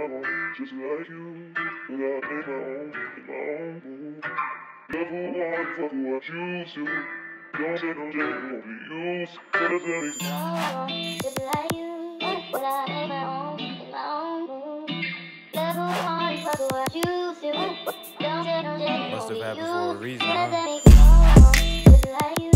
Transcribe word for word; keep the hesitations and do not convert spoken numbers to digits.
want, just like you. But I make my own, make my own move. Never want to fuck what you do. Don't say, don't say, you won't be used. But it's very no, just like you. But I make my own, make my own move. Never want to fuck what you do. Don't say, don't say, you Must won't have be happened for a used. reason, But huh? it's very no, just like you.